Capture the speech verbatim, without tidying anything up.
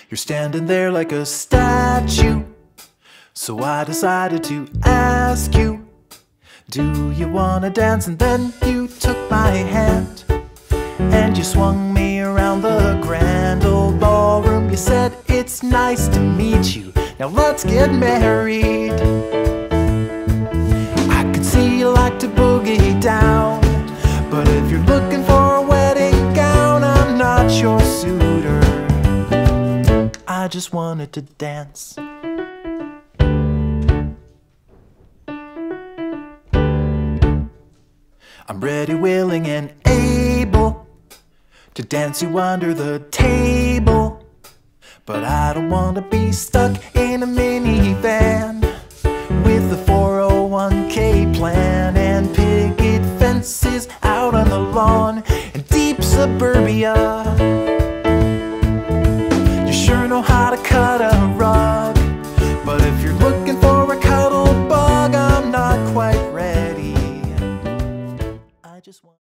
You're standing there like a statue, so I decided to ask you, do you wanna dance? And then you took my hand and you swung me around the grand old ballroom. You said, it's nice to meet you, now let's get married. I can see you like to boogie down, but if you're looking for a wedding gown, I'm not your suitor. I just wanted to dance. I'm ready, willing, and able to dance you under the table, but I don't want to be stuck in a minivan with a four oh one K plan and picket fences out on the lawn in deep suburbia.